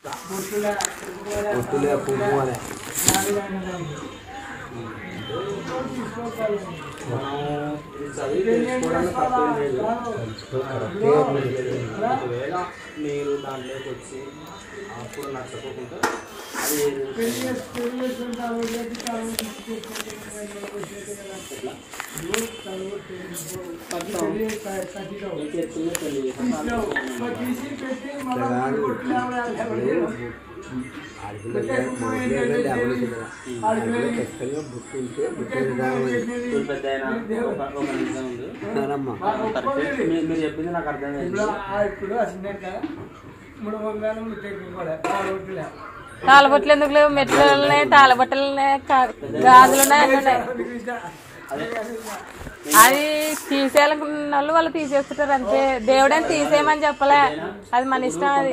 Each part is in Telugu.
పొట్టులే పువ్వు అనే ఒకవేళ మీరు దాంట్లోకి వచ్చి అప్పుడు నచ్చకోకుండా అది ఖచ్చితంగా బుక్ ఉంటే మీరు చెప్పింది నాకు అర్థమైంది. తాళబొట్లు ఎందుకు లేవు? మెట్లు ఉన్నాయి, తాళబట్టలు ఉన్నాయి, గాజులు ఉన్నాయి, అన్నీ ఉన్నాయి. అది తీసేయాలనుకున్న వాళ్ళు వాళ్ళు తీసేస్తుంటారు అంతే. దేవుడని తీసేయమని చెప్పలే, అది మన ఇష్టం. అది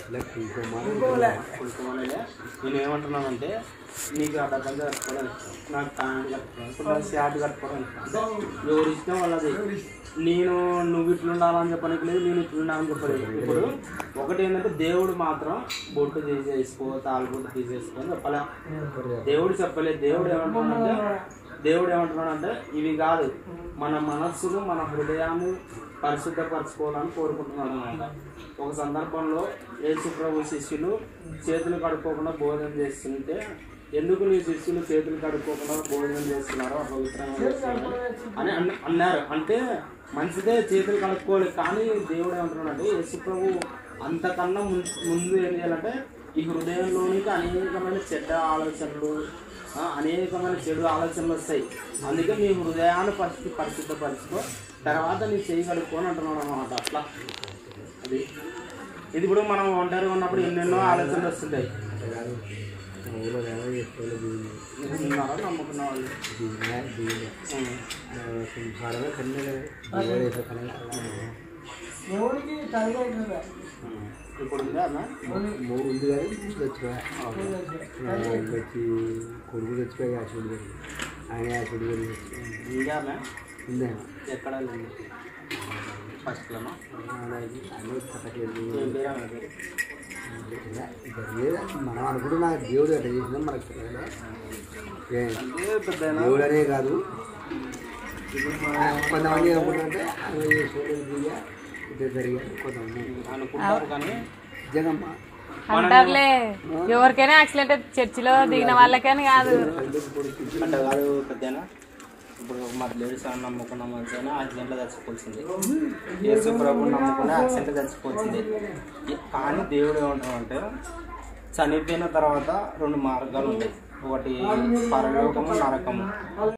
నేను ఏమంటున్నానంటే నీకు ఆ డబ్బంగా కట్టుకోవడం నాకు ప్యాంట్ కట్టుకోవడం షార్ట్ కట్టుకోవడం ఎవరి ఇష్టం వాళ్ళది. నువ్వు ఇట్లుండాలని చెప్పడానికి లేదు, నేను ఇట్లుండాలని చెప్పలేదు. ఇప్పుడు ఒకటి ఏంటంటే దేవుడు మాత్రం బొట్టు తీసేసుకో, తాళబొట్టు తీసేసుకో అని చెప్పలే. దేవుడు చెప్పలేదు. దేవుడు ఏమంటున్నాడంటే ఇవి కాదు, మన మనస్సును మన హృదయాన్ని పరిశుద్ధపరచుకోవాలని కోరుకుంటున్నాడు అనమాట. ఒక సందర్భంలో యేసు ప్రభు శిష్యులు చేతులు కడుక్కోకుండా భోజనం చేస్తుంటే, ఎందుకు నీ శిష్యులు చేతులు కడుక్కోకుండా భోజనం చేస్తున్నారో పవిత్రంగా చేస్తున్నారు అని అన్నారు. అంటే మంచిదే, చేతులు కడుక్కోలేదు. కానీ దేవుడు ఏమంటున్నాడంటే యేసు ప్రభు అంతకన్నా ముందు ఏం చేయాలంటే ఈ హృదయంలోనికి అనేకమైన చెడ్డ ఆలోచనలు, అనేకమైన చెడు ఆలోచనలు వస్తాయి. అందుకే నీ హృదయాన్ని పరిశుద్ధపరచుకో, తర్వాత నీ చేయి కడుక్కొని అంటున్నాడు అన్నమాట. అట్లా అది ఇది ఇప్పుడు మనం ఒంటరిగా ఉన్నప్పుడు ఎన్నెన్నో ఆలోచనలు వస్తుంటాయి. నమ్ముకున్న వాళ్ళు ఇప్పుడు ఉందా అన్న? మూడు ఉంది కానీ వచ్చి కొడుకు తెచ్చిపోయి యాసిడ్ గారు, ఆయన యాసిడ్ గారు ఇంకా ఉందా? ఎక్కడ ఫస్ట్లోనా మనం అనుకుంటున్నా దేవుడు ఎట్లా చేసినా మనకు దేవుడు అనే కాదు. కొంతమంది ఏమనుకుంటారంటే ఇట్లా జరిగారు, కొంతమంది అనుకుంటారు. కానీ జగమ్మ అంటారులే, ఎవరికైనా యాక్సిడెంట్ చర్చిలో దిగిన వాళ్ళకని కాదు అంటే కాదు పెద్దనా. ఇప్పుడు మరి లేడీస్ నమ్ముకున్న మంచి అయినా యాక్సిడెంట్లో చచ్చిపోవాల్సింది, యేసు ప్రభువుని నమ్ముకున్న యాక్సిడెంట్లో చచ్చిపోవాల్సింది. కానీ దేవుడు ఏమంటామంటే చనిపోయిన తర్వాత రెండు మార్గాలు ఉంటాయి, ఒకటి పరలోకము, నరకము.